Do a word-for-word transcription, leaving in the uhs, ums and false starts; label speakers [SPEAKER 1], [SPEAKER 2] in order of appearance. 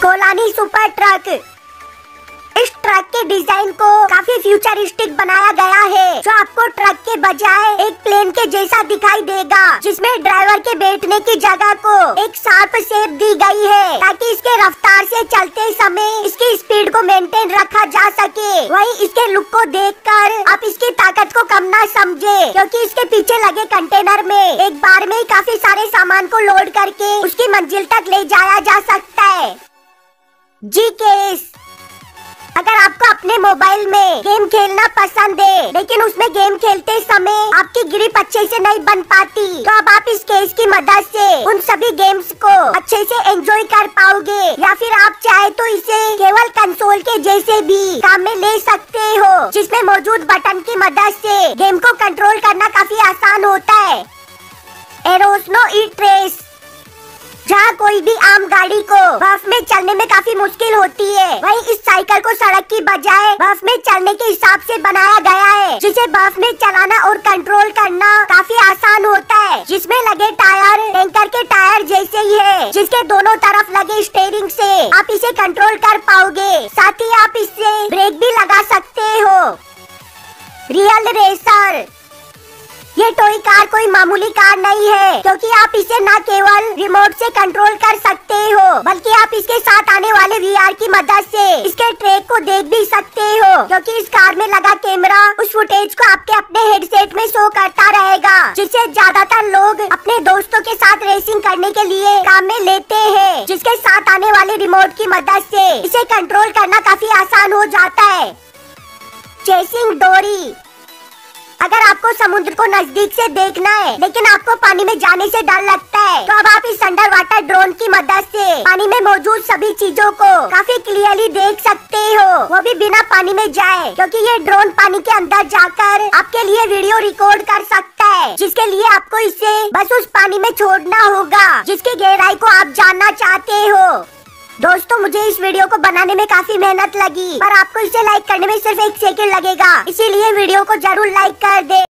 [SPEAKER 1] कोलानी super truck. इस truck के design को काफी फ्यूचरिस्टिक बनाया गया है, जो आपको ट्रक के बजाय एक प्लेन के जैसा दिखाई देगा, जिसमें ड्राइवर के बैठने की जगह को एक शार्प शेप दी गई है, ताकि इसके रफ्तार से चलते समय इसकी स्पीड को मेंटेन रखा जा सके। वहीं इसके लुक को देखकर आप इसकी ताकत को कम ना समझे, क्योंकि इसके पीछे लगे कंटेनर में एक बार में ही काफी सारे सामान को लोड करके उसकी मंजिल तक ले जाया जा सकता है। G case. अगर आपको अपने मोबाइल में गेम खेलना पसंद है, लेकिन उसमें गेम खेलते समय आपकी ग्रिप अच्छे से नहीं बन पाती, तो अब आप इस केस की मदद से उन सभी गेम्स को अच्छे से एंजॉय कर पाओगे। या फिर आप चाहे तो इसे केवल कंसोल के जैसे भी काम में ले सकते हो, जिसमें मौजूद बटन की मदद से गेम को कंट्रोल करना काफी आसान होता है। एरोस्नो ई ट्रेस। जहाँ कोई भी आम गाड़ी को बर्फ में चलने में काफी मुश्किल होती है, वहीं इस साइकिल को सड़क की बजाय बर्फ में चलने के हिसाब से बनाया गया है, जिसे बर्फ में चलाना और कंट्रोल करना काफी आसान होता है। जिसमें लगे टायर टैंकर के टायर जैसे ही है, जिसके दोनों तरफ लगे स्टीयरिंग से आप इसे कंट्रोल कर पाओगे। साथ ही आप इससे ब्रेक भी लगा सकते हो। Real racer. ये टॉय कार कोई मामूली कार नहीं है, क्योंकि आप इसे न केवल रिमोट से कंट्रोल कर सकते हो, बल्कि आप इसके साथ आने वाले वीआर की मदद से इसके ट्रैक को देख भी सकते हो, क्योंकि इस कार में लगा कैमरा उस फुटेज को आपके अपने हेडसेट में शो करता रहेगा, जिसे ज्यादातर लोग अपने दोस्तों के साथ रेसिंग करने के लिए काम में लेते हैं, जिसके साथ आने वाले रिमोट की मदद से इसे कंट्रोल करना काफी आसान हो जाता है। चेसिंग डोरी। अगर आपको समुद्र को नजदीक से देखना है, लेकिन आपको पानी में जाने से डर लगता है, तो अब आप इस अंडर वाटर ड्रोन की मदद से पानी में मौजूद सभी चीजों को काफी क्लियरली देख सकते हो, वो भी बिना पानी में जाए, क्योंकि ये ड्रोन पानी के अंदर जाकर आपके लिए वीडियो रिकॉर्ड कर सकता है, जिसके लिए आपको इसे बस उस पानी में छोड़ना होगा जिसकी गहराई को आप जानना चाहते हो। दोस्तों, मुझे इस वीडियो को बनाने में काफी मेहनत लगी, पर आपको इसे लाइक करने में सिर्फ एक सेकंड लगेगा, इसीलिए वीडियो को जरूर लाइक कर दे।